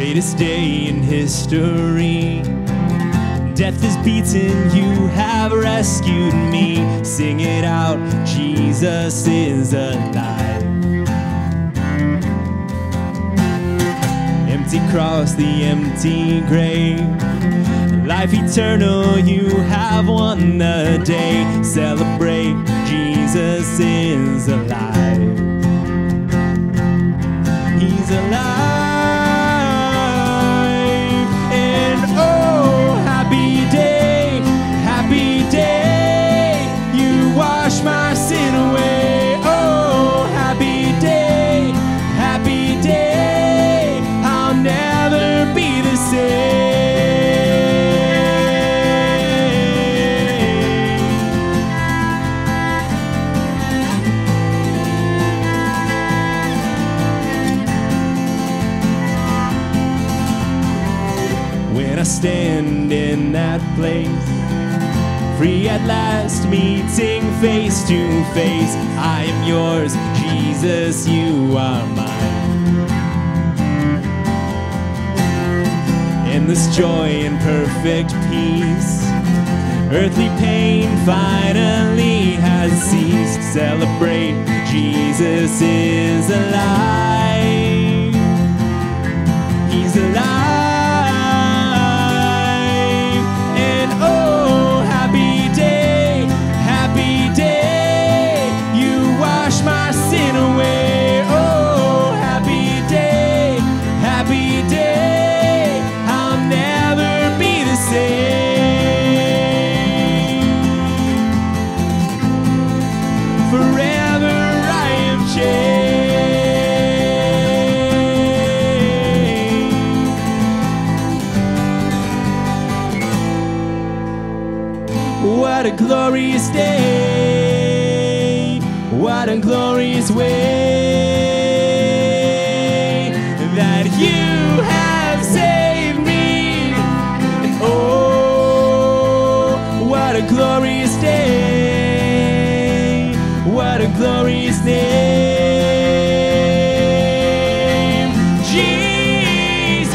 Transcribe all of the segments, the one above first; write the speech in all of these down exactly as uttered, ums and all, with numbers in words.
greatest day in history. Death is beaten, you have rescued me. Sing it out, Jesus is alive. Empty cross, the empty grave. Life eternal, you have won the day. Celebrate, Jesus is alive. He's alive. And oh, happy day, happy day. You wash my sin away. Oh, happy day, happy day. I'll never be the same. I stand in that place, free at last, meeting face to face. I am yours, Jesus, you are mine. In this joy and perfect peace, earthly pain finally has ceased. Celebrate, Jesus is alive. He's alive. My sin away. Oh, happy day, happy day. I'll never be the same. Forever I am changed. What a glorious day. What a glorious way that you have saved me. And oh, what a glorious day. What a glorious name. Jesus.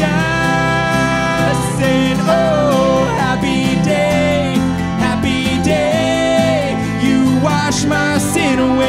And oh, happy day, happy day. You wash my sin away.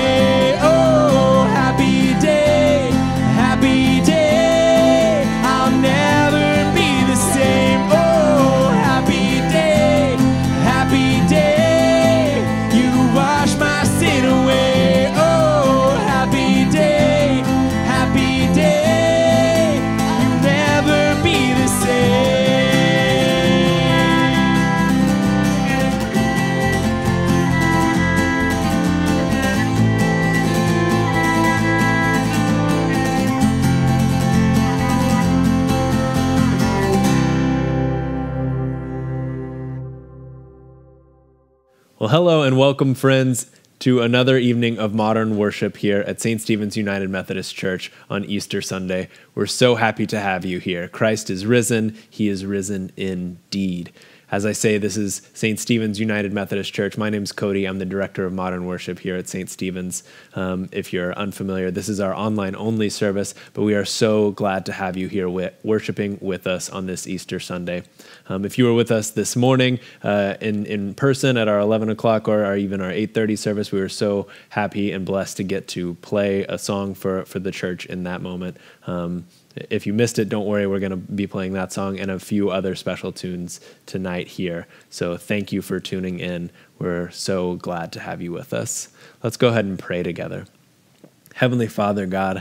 Well, hello and welcome, friends, to another evening of modern worship here at Saint Stephen's United Methodist Church on Easter Sunday. We're so happy to have you here. Christ is risen. He is risen indeed. As I say, this is Saint Stephen's United Methodist Church. My name's Cody. I'm the director of modern worship here at Saint Stephen's. Um, if you're unfamiliar, this is our online-only service, but we are so glad to have you here wi- worshiping with us on this Easter Sunday. Um, if you were with us this morning uh, in, in person at our eleven o'clock or our, even our eight thirty service, we were so happy and blessed to get to play a song for, for the church in that moment. Um, If you missed it, don't worry. We're going to be playing that song and a few other special tunes tonight here. So thank you for tuning in. We're so glad to have you with us. Let's go ahead and pray together. Heavenly Father, God,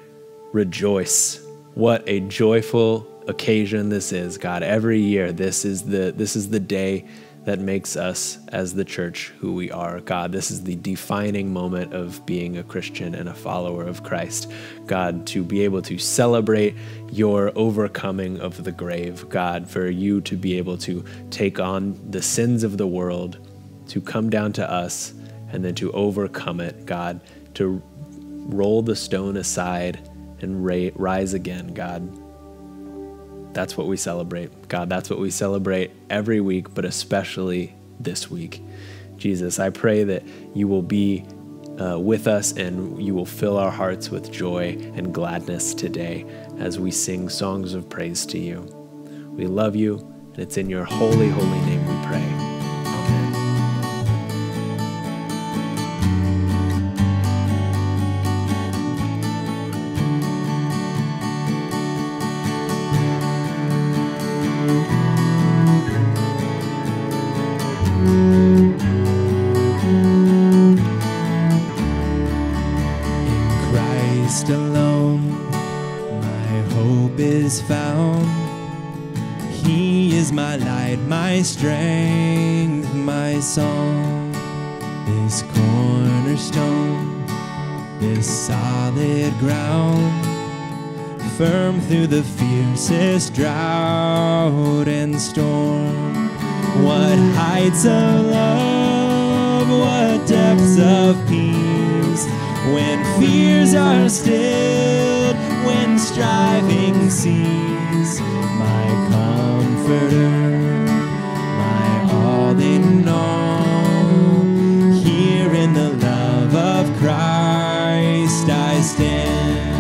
rejoice. What a joyful occasion this is, God. Every year, this is the this is the day that makes us as the church who we are. God, this is the defining moment of being a Christian and a follower of Christ. God, to be able to celebrate your overcoming of the grave. God, for you to be able to take on the sins of the world, to come down to us, and then to overcome it, God, to roll the stone aside and ra- rise again, God. That's what we celebrate. God, that's what we celebrate every week, but especially this week. Jesus, I pray that you will be uh, with us, and you will fill our hearts with joy and gladness today as we sing songs of praise to you. We love you, and it's in your holy, holy name we pray. Amen. Alone, my hope is found. He is my light, my strength, my song. This cornerstone, this solid ground, firm through the fiercest drought and storm. What heights of love, what depths of peace, when fears are stilled, when striving cease. My comforter, my all in all, here in the love of Christ I stand.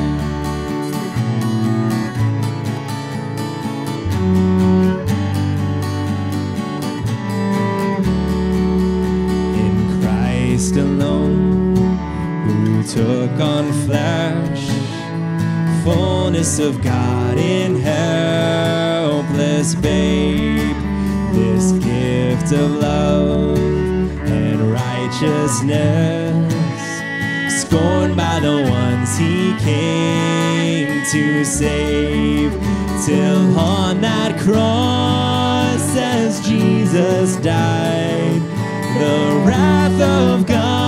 In Christ alone, took on flesh, fullness of God in helpless babe. This gift of love and righteousness, scorned by the ones he came to save, till on that cross as Jesus died, the wrath of God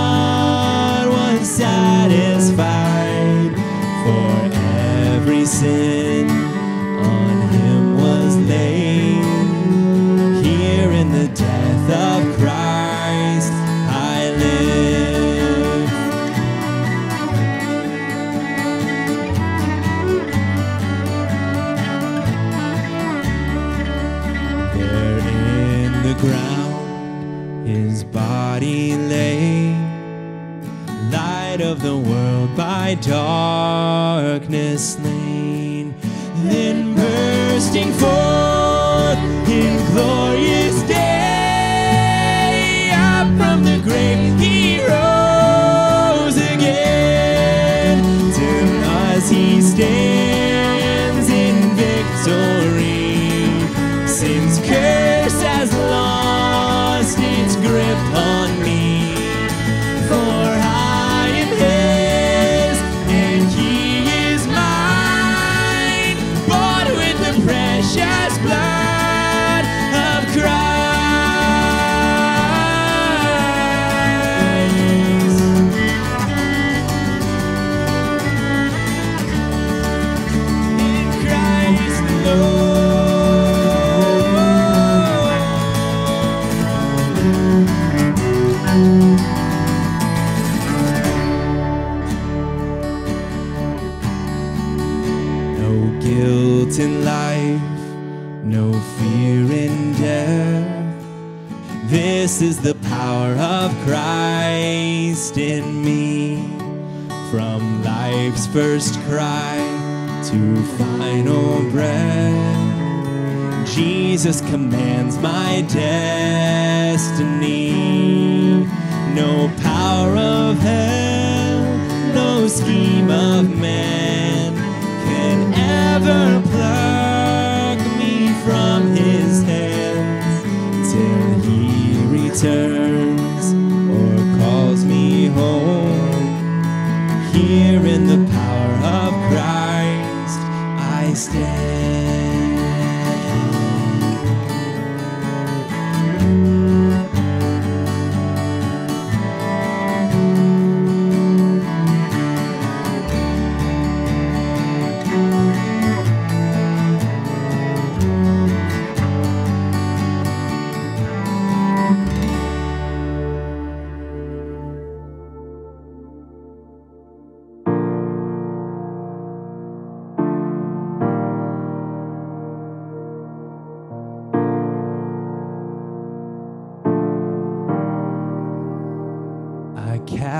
satisfied. For every sin on him was laid. Here in the death of Christ I live. There in the ground his body lay, light of the world by darkness slain, then bursting forth in glorious day, up from the grave he rose again. Till as he stands in victory, sin's curse has lost its grip on me. For precious blood of Christ. In Christ alone. No guilt in life, no fear in death. This is the power of Christ in me. From life's first cry to final breath, Jesus commands my destiny. No power of hell, no scheme of man can ever pluck from his hands till he returns or calls me home. Here in the power of Christ I stand.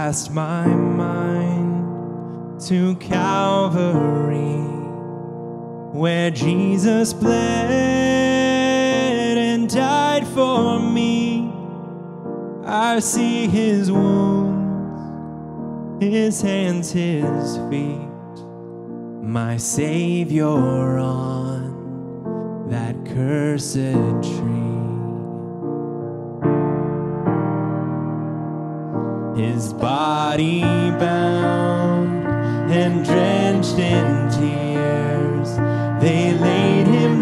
cast my mind to Calvary, where Jesus bled and died for me. I see his wounds, his hands, his feet, my Savior on that cursed tree. His body bound and drenched in tears, they laid him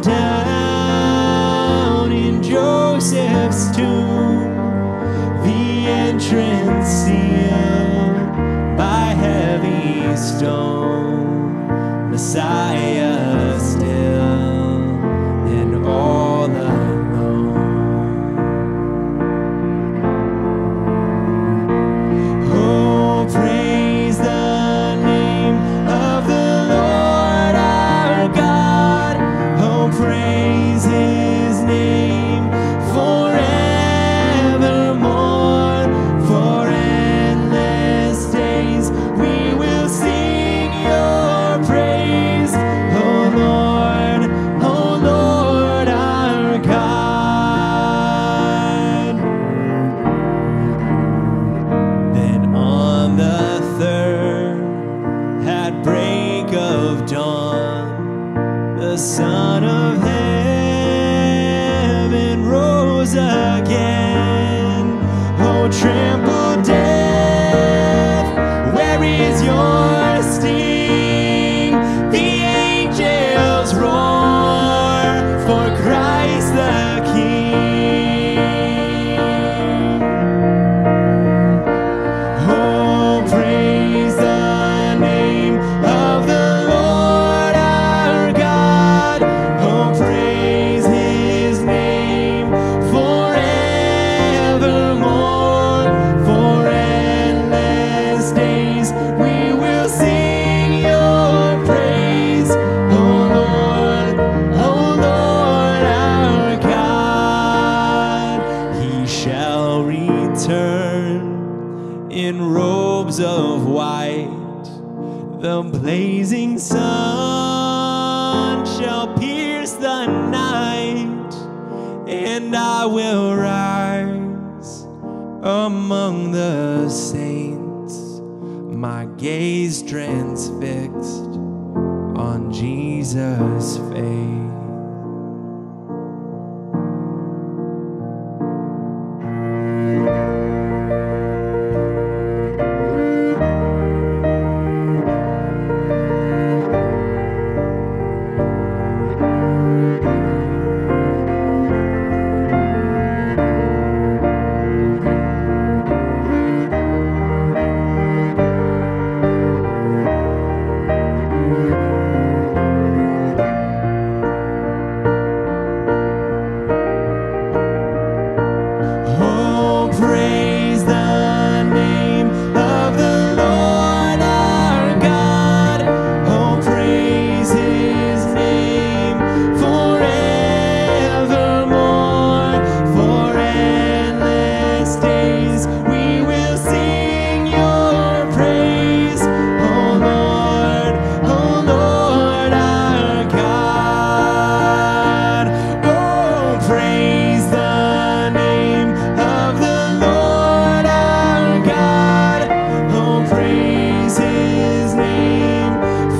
down in Joseph's tomb, the entrance sealed by heavy stone, Messiah still and all alone. Oh, praise the name of the Lord our God. Oh, praise his name forevermore. For endless days we will sing your praise. Oh Lord, oh Lord our God. Then on the third, at break of dawn, the Son of Heaven rose again. Oh, trample death, where is your sting? The angels roar for Christ the King. Oh, praise the name of the Lord our God. Oh, praise his name forevermore. For endless days we will sing your praise. Oh Lord, oh Lord our God. He shall return in robes of white. The blazing sun shall pierce the night, and I will rise among the saints, my gaze transfixed on Jesus' face. Oh, praise the name of the Lord our God. Oh, praise his name forevermore. For endless days we will sing your praise. Oh Lord, oh Lord our God. Oh, praise the name of the Lord our God. Oh, praise his name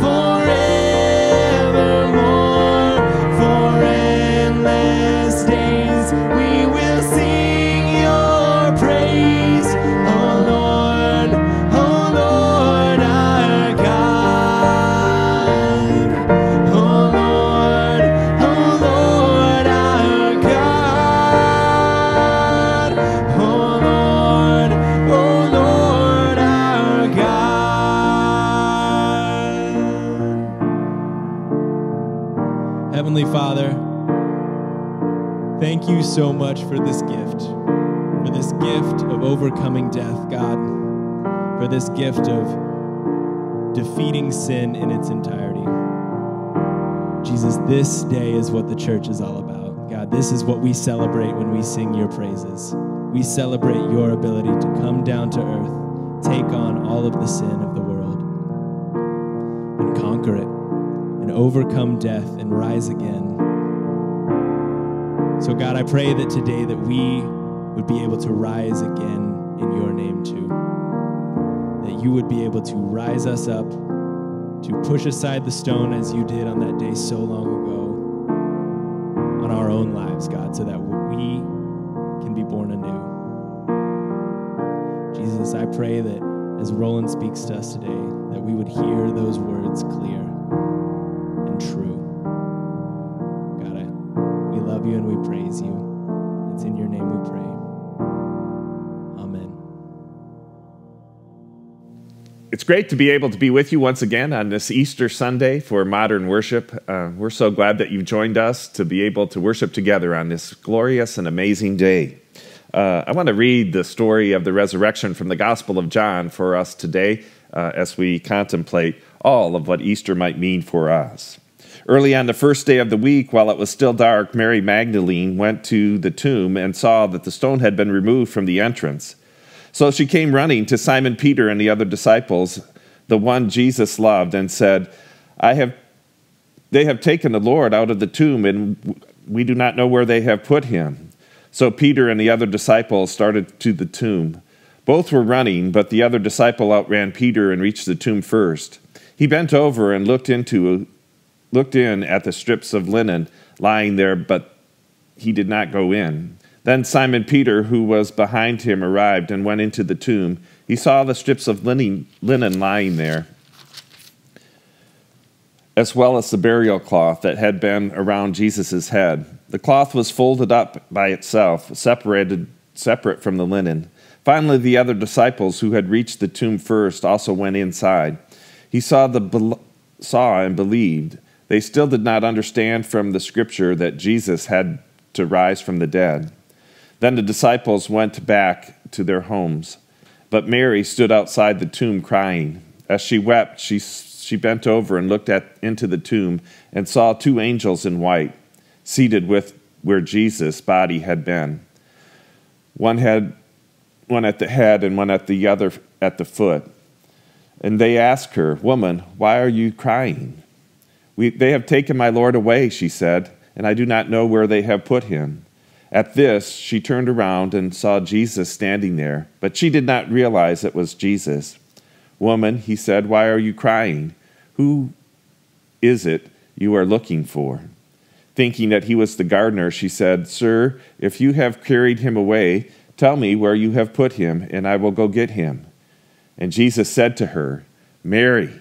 forevermore. For endless days we will sing your praise. Oh Lord, oh Lord our God. Oh Lord, oh Lord our God. Oh Lord, oh Lord our God. Heavenly Father, thank you so much for this gift, for this gift of overcoming death, God, for this gift of defeating sin in its entirety. Jesus, this day is what the church is all about. God, this is what we celebrate when we sing your praises. We celebrate your ability to come down to earth, take on all of the sin of the world and conquer it and overcome death and rise again. So God, I pray that today that we would be able to rise again in your name too. That you would be able to rise us up, to push aside the stone as you did on that day so long ago on our own lives, God, so that we can be born anew. Jesus, I pray that as Roland speaks to us today, that we would hear those words clear and true. God, I, we love you and we praise you. It's in your name we pray. Amen. It's great to be able to be with you once again on this Easter Sunday for Modern Worship. Uh, we're so glad that you've joined us to be able to worship together on this glorious and amazing day. Uh, I want to read the story of the resurrection from the Gospel of John for us today uh, as we contemplate all of what Easter might mean for us. Early on the first day of the week, while it was still dark, Mary Magdalene went to the tomb and saw that the stone had been removed from the entrance. So she came running to Simon Peter and the other disciples, the one Jesus loved, and said, I have, they have taken the Lord out of the tomb, and we do not know where they have put him. So Peter and the other disciple started to the tomb. Both were running, but the other disciple outran Peter and reached the tomb first. He bent over and looked into, looked in at the strips of linen lying there, but he did not go in. Then Simon Peter, who was behind him, arrived and went into the tomb. He saw the strips of linen, linen lying there, as well as the burial cloth that had been around Jesus' head. The cloth was folded up by itself, separated, separate from the linen. Finally, the other disciples who had reached the tomb first also went inside. He saw, the, saw and believed. They still did not understand from the scripture that Jesus had to rise from the dead. Then the disciples went back to their homes. But Mary stood outside the tomb crying. As she wept, she, she bent over and looked at, into the tomb and saw two angels in white, seated with where Jesus' body had been. One had one at the head and one at the other at the foot. And they asked her, Woman, why are you crying? We, they have taken my Lord away, she said, and I do not know where they have put him. At this, she turned around and saw Jesus standing there, but she did not realize it was Jesus. Woman, he said, why are you crying? Who is it you are looking for? Thinking that he was the gardener, she said, Sir, if you have carried him away, tell me where you have put him, and I will go get him. And Jesus said to her, Mary.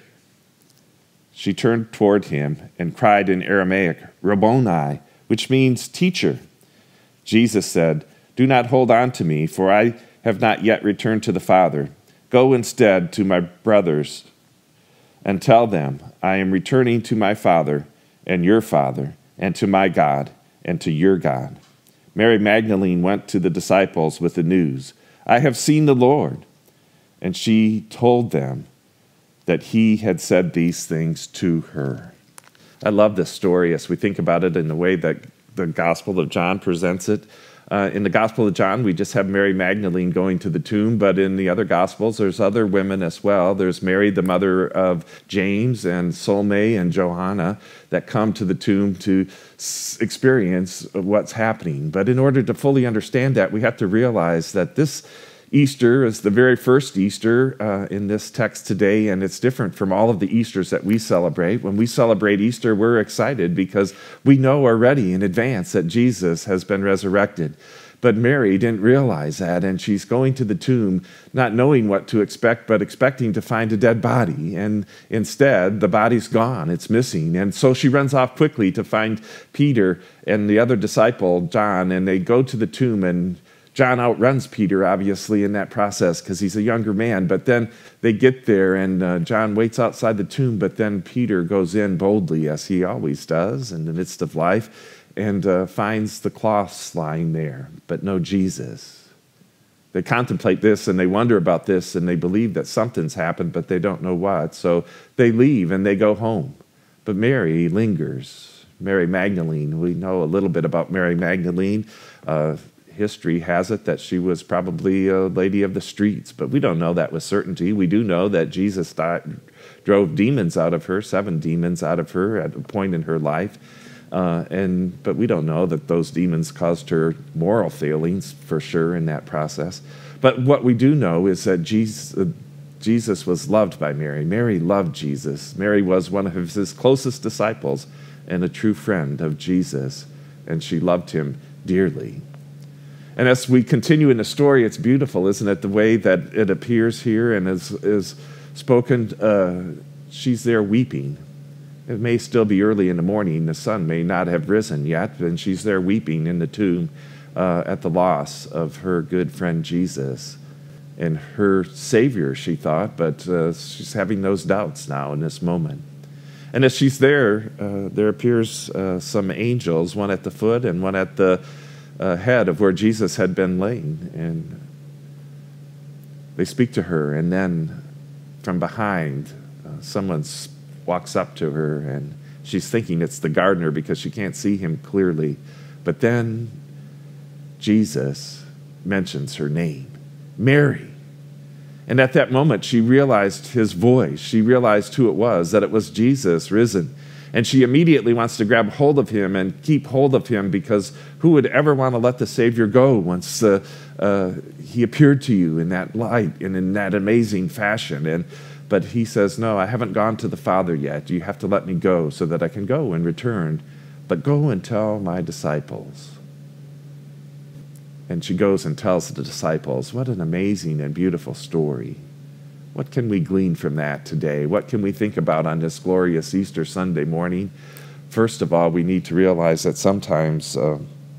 She turned toward him and cried in Aramaic, Rabboni, which means teacher. Jesus said, Do not hold on to me, for I have not yet returned to the Father. Go instead to my brothers and tell them, I am returning to my Father and your Father, and to my God and to your God. Mary Magdalene went to the disciples with the news, I have seen the Lord. And she told them that he had said these things to her. I love this story as we think about it in the way that the Gospel of John presents it. Uh, in the Gospel of John, we just have Mary Magdalene going to the tomb, but in the other Gospels, there's other women as well. There's Mary, the mother of James, and Salome and Johanna that come to the tomb to s- experience what's happening. But in order to fully understand that, we have to realize that this Easter is the very first Easter uh, in this text today, and it's different from all of the Easters that we celebrate. When we celebrate Easter, we're excited because we know already in advance that Jesus has been resurrected. But Mary didn't realize that, and she's going to the tomb not knowing what to expect, but expecting to find a dead body. And instead, the body's gone. It's missing. And so she runs off quickly to find Peter and the other disciple, John, and they go to the tomb, and John outruns Peter, obviously, in that process because he's a younger man. But then they get there, and uh, John waits outside the tomb, but then Peter goes in boldly, as he always does in the midst of life, and uh, finds the cloths lying there, but no Jesus. They contemplate this, and they wonder about this, and they believe that something's happened, but they don't know what. So they leave, and they go home. But Mary lingers. Mary Magdalene, we know a little bit about Mary Magdalene. Uh, history has it that she was probably a lady of the streets, but we don't know that with certainty. We do know that Jesus died, drove demons out of her, seven demons out of her at a point in her life. Uh, and but we don't know that those demons caused her moral failings for sure in that process. But what we do know is that Jesus, uh, Jesus was loved by Mary. Mary loved Jesus. Mary was one of his closest disciples and a true friend of Jesus, and she loved him dearly. And as we continue in the story, it's beautiful, isn't it? The way that it appears here and is, is spoken, uh, she's there weeping. It may still be early in the morning. The sun may not have risen yet, and she's there weeping in the tomb uh, at the loss of her good friend Jesus and her Savior, she thought, but uh, she's having those doubts now in this moment. And as she's there, uh, there appears uh, some angels, one at the foot and one at the uh, head of where Jesus had been laying. And they speak to her, and then from behind, uh, someone walks up to her, and she's thinking it's the gardener because she can't see him clearly. But then Jesus mentions her name, Mary. And at that moment, she realized his voice. She realized who it was, that it was Jesus risen. And she immediately wants to grab hold of him and keep hold of him, because who would ever want to let the Savior go once uh, uh, he appeared to you in that light and in that amazing fashion? And But he says, no, I haven't gone to the Father yet. You have to let me go so that I can go and return. But go and tell my disciples. And she goes and tells the disciples. What an amazing and beautiful story. What can we glean from that today? What can we think about on this glorious Easter Sunday morning? First of all, we need to realize that sometimes uh,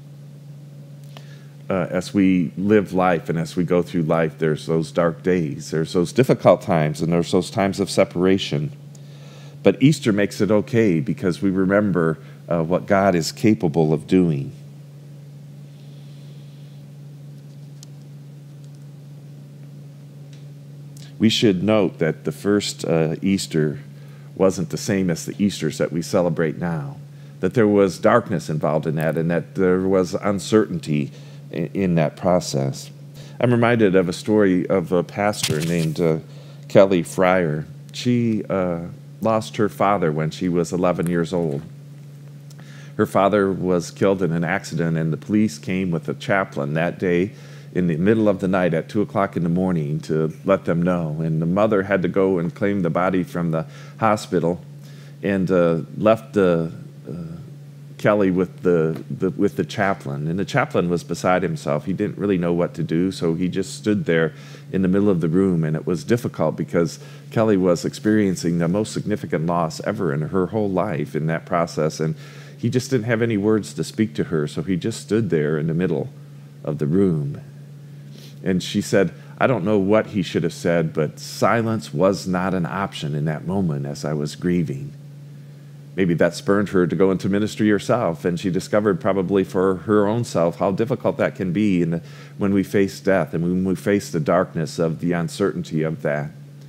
uh, as we live life and as we go through life, there's those dark days, there's those difficult times, and there's those times of separation. But Easter makes it okay because we remember uh, what God is capable of doing. We should note that the first uh, Easter wasn't the same as the Easters that we celebrate now, that there was darkness involved in that, and that there was uncertainty in, in that process. I'm reminded of a story of a pastor named uh, Kelly Fryer. She uh, lost her father when she was eleven years old. Her father was killed in an accident, and the police came with a chaplain that day in the middle of the night at two o'clock in the morning to let them know. And the mother had to go and claim the body from the hospital, and uh, left uh, uh, Kelly with the, the with the chaplain. And the chaplain was beside himself. He didn't really know what to do, so he just stood there in the middle of the room. And it was difficult because Kelly was experiencing the most significant loss ever in her whole life in that process. And he just didn't have any words to speak to her, so he just stood there in the middle of the room. And she said, I don't know what he should have said, but silence was not an option in that moment as I was grieving. Maybe that spurred her to go into ministry herself, and she discovered probably for her own self how difficult that can be in the, when we face death and when we face the darkness of the uncertainty of that.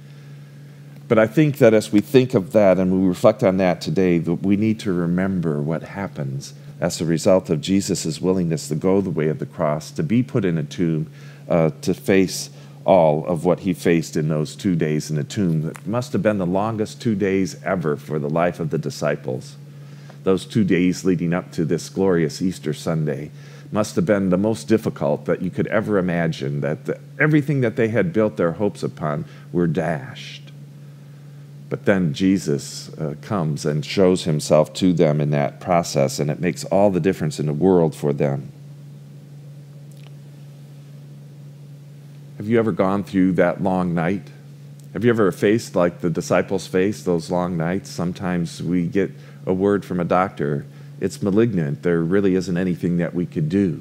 But I think that as we think of that and we reflect on that today, that we need to remember what happens as a result of Jesus' willingness to go the way of the cross, to be put in a tomb, uh, to face all of what he faced in those two days in the tomb. That must have been the longest two days ever for the life of the disciples. Those two days leading up to this glorious Easter Sunday must have been the most difficult that you could ever imagine, that the, everything that they had built their hopes upon were dashed. But then Jesus uh, comes and shows himself to them in that process, and it makes all the difference in the world for them. Have you ever gone through that long night? Have you ever faced like the disciples faced those long nights? Sometimes we get a word from a doctor, it's malignant, there really isn't anything that we could do.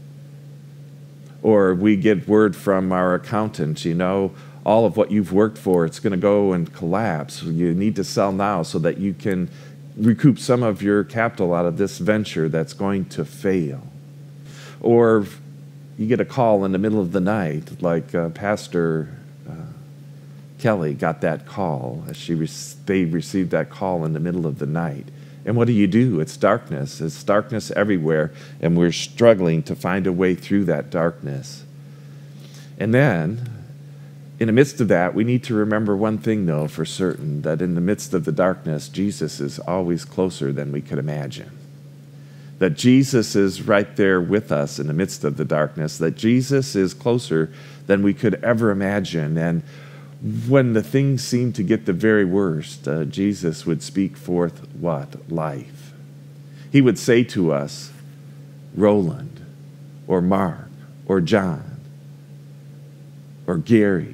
Or we get word from our accountant, you know, all of what you've worked for, it's going to go and collapse. You need to sell now so that you can recoup some of your capital out of this venture that's going to fail. Or you get a call in the middle of the night, like uh, Pastor uh, Kelly got that call. As she re- they received that call in the middle of the night, And what do you do? It's darkness. It's darkness everywhere, and we're struggling to find a way through that darkness. And then, in the midst of that, we need to remember one thing, though, for certain, that in the midst of the darkness, Jesus is always closer than we could imagine. That Jesus is right there with us in the midst of the darkness, that Jesus is closer than we could ever imagine. And when the things seemed to get the very worst, uh, Jesus would speak forth what? Life. He would say to us, Roland, or Mark, or John, or Gary,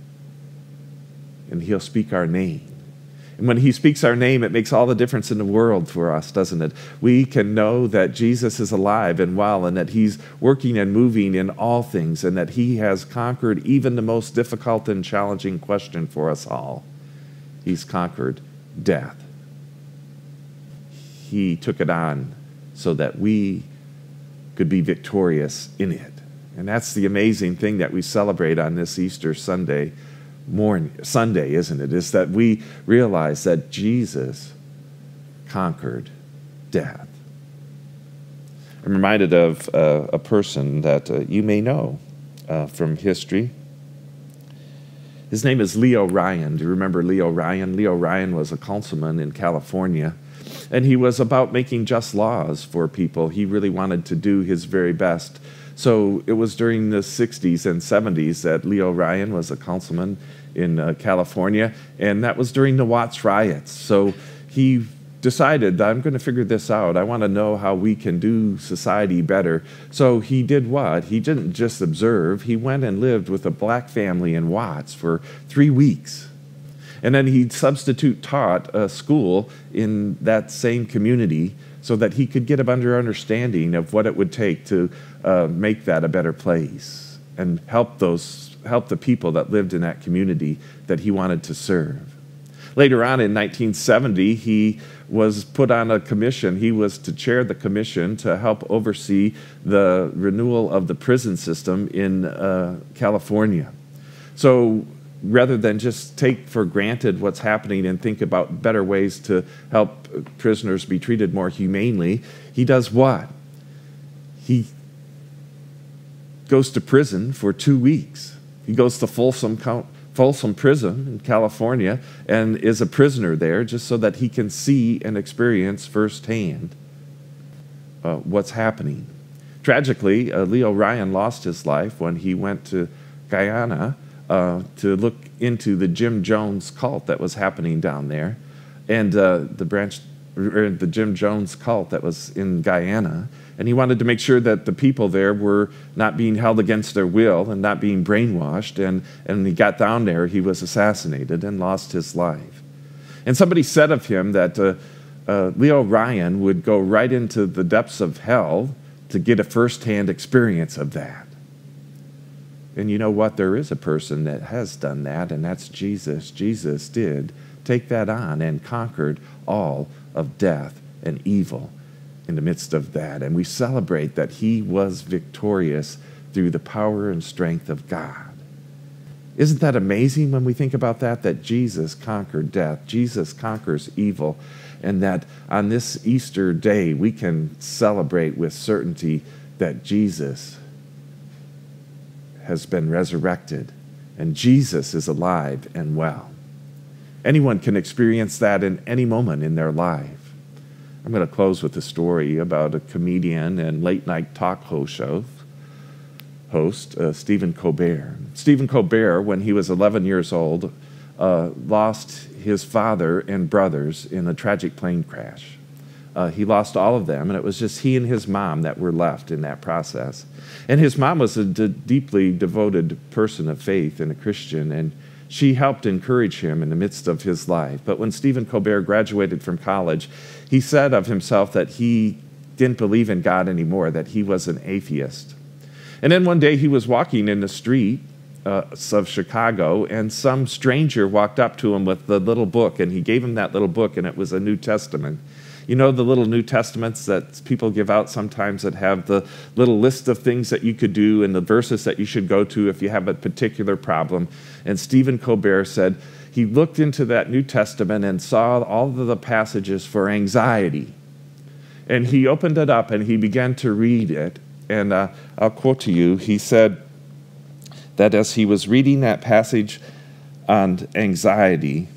and he'll speak our name. And when he speaks our name, it makes all the difference in the world for us, doesn't it? We can know that Jesus is alive and well, and that he's working and moving in all things, and that he has conquered even the most difficult and challenging question for us all. He's conquered death. He took it on so that we could be victorious in it. And that's the amazing thing that we celebrate on this Easter Sunday morning, Sunday, isn't it? Is that we realize that Jesus conquered death. I'm reminded of uh, a person that uh, you may know uh, from history. His name is Leo Ryan. Do you remember Leo Ryan? Leo Ryan was a councilman in California, and he was about making just laws for people. He really wanted to do his very best. So it was during the sixties and seventies that Leo Ryan was a councilman in uh, California, and that was during the Watts riots. So he decided, I'm going to figure this out. I want to know how we can do society better. So he did what? He didn't just observe. He went and lived with a black family in Watts for three weeks. And then he substitute taught a school in that same community so that he could get a better understanding of what it would take to uh, make that a better place and help those help the people that lived in that community that he wanted to serve. Later on in nineteen seventy, he was put on a commission. He was to chair the commission to help oversee the renewal of the prison system in uh, California. So rather than just take for granted what's happening and think about better ways to help prisoners be treated more humanely, he does what? He goes to prison for two weeks. He goes to Folsom, Folsom Prison in California and is a prisoner there just so that he can see and experience firsthand uh, what's happening. Tragically, uh, Leo Ryan lost his life when he went to Guyana uh, to look into the Jim Jones cult that was happening down there, and uh, the branch, or the Jim Jones cult that was in Guyana. And he wanted to make sure that the people there were not being held against their will and not being brainwashed. And, and when he got down there, he was assassinated and lost his life. And somebody said of him that uh, uh, Leo Ryan would go right into the depths of hell to get a firsthand experience of that. And you know what? There is a person that has done that, and that's Jesus. Jesus did take that on and conquered all of death and evil in the midst of that. And we celebrate that he was victorious through the power and strength of God. Isn't that amazing when we think about that? That Jesus conquered death. Jesus conquers evil. And that on this Easter day, we can celebrate with certainty that Jesus has been resurrected and Jesus is alive and well. Anyone can experience that in any moment in their life. I'm going to close with a story about a comedian and late-night talk show host, uh, Stephen Colbert. Stephen Colbert, when he was eleven years old, uh, lost his father and brothers in a tragic plane crash. Uh, he lost all of them, and it was just he and his mom that were left in that process. And his mom was a d- deeply devoted person of faith and a Christian, and she helped encourage him in the midst of his life. But when Stephen Colbert graduated from college, he said of himself that he didn't believe in God anymore, that he was an atheist. And then one day he was walking in the street uh, of Chicago, and some stranger walked up to him with the little book, and he gave him that little book, and it was a New Testament. You know the little New Testaments that people give out sometimes that have the little list of things that you could do and the verses that you should go to if you have a particular problem. And Stephen Colbert said, he looked into that New Testament and saw all of the passages for anxiety. And he opened it up and he began to read it. And uh, I'll quote to you. He said that as he was reading that passage on anxiety,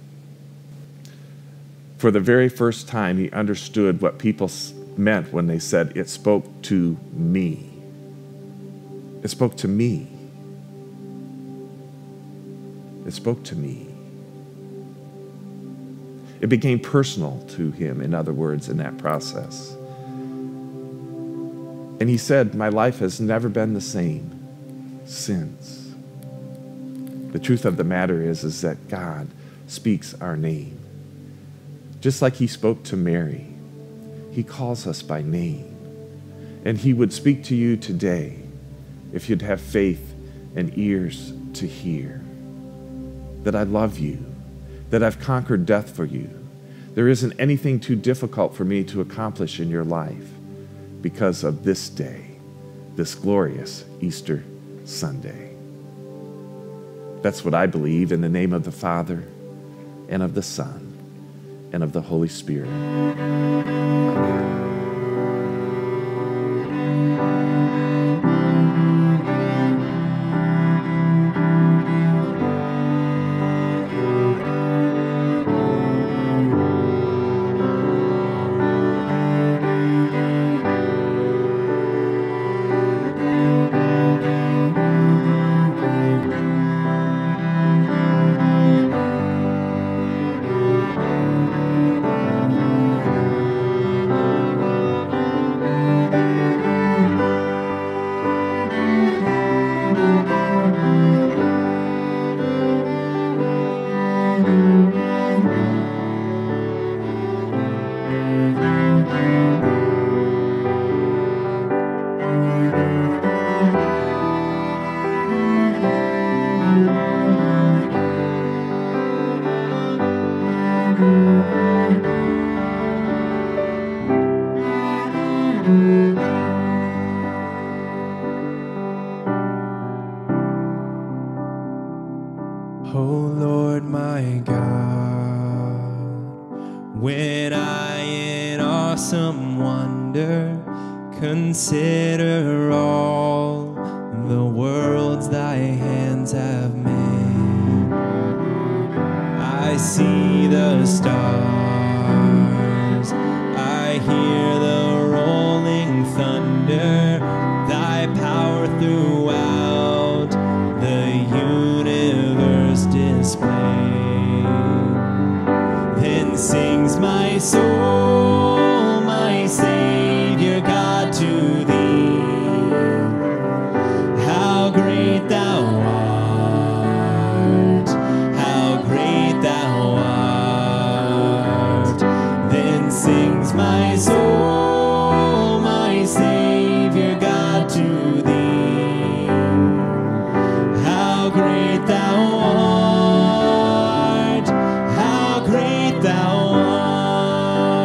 for the very first time, he understood what people meant when they said, it spoke to me. It spoke to me. It spoke to me. It became personal to him, in other words, in that process. And he said, my life has never been the same since. The truth of the matter is, is that God speaks our name. Just like he spoke to Mary, he calls us by name. And he would speak to you today if you'd have faith and ears to hear. That I love you, that I've conquered death for you. There isn't anything too difficult for me to accomplish in your life because of this day, this glorious Easter Sunday. That's what I believe, in the name of the Father and of the Son and of the Holy Spirit. Oh Lord my God, when I in awesome wonder consider all the worlds thy hands have made, I see the stars, I hear the rolling thunder, thy power throughout the universe displayed. Then sings my soul, my Savior God, to thee. How great thou art, how great thou art. Then sings my soul, my Savior God, to thee. How great thou art, how great thou art.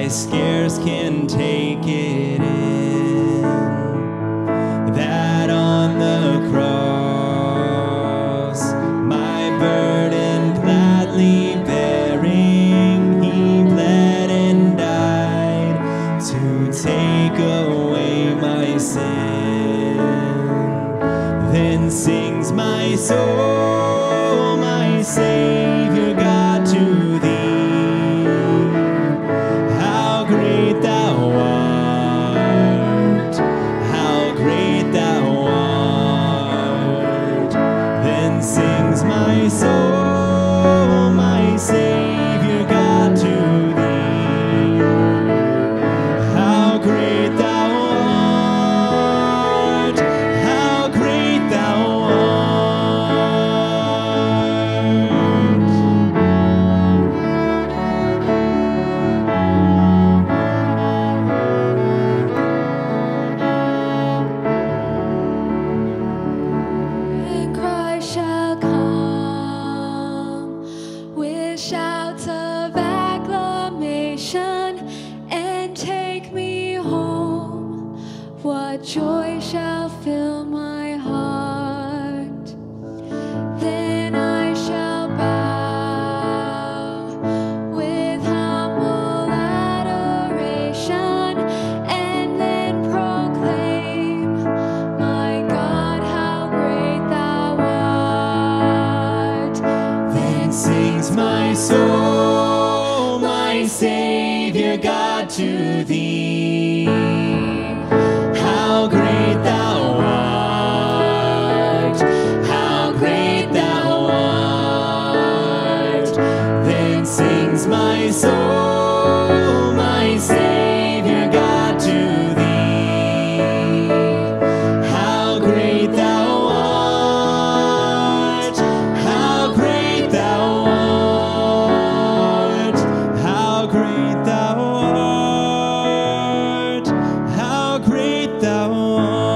I scarce can take it in, that on the cross, my burden gladly bearing, he bled and died to take away my sin. Then sings my soul, my Savior God, to thee. How great thou art, how great thou art. Then sings my soul, my Savior God, to thee. How great thou art, how great thou art. And Christ shall come with shouts of acclamation and take me home. What joy shall fill my heart? Then I shall bow with humble adoration and then proclaim, my God, how great thou art. Then sings my soul, my Savior God, to thee. How great thou art, how great thou art. Then sings my soul, my Savior God, to thee. How great thou art, how great thou art, how great thou art, how great thou art.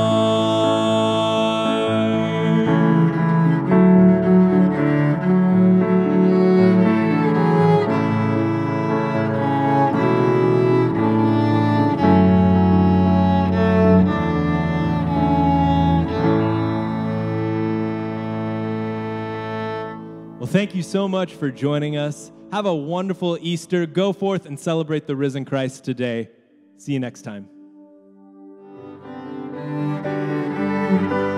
Well, thank you so much for joining us. Have a wonderful Easter. Go forth and celebrate the risen Christ today. See you next time.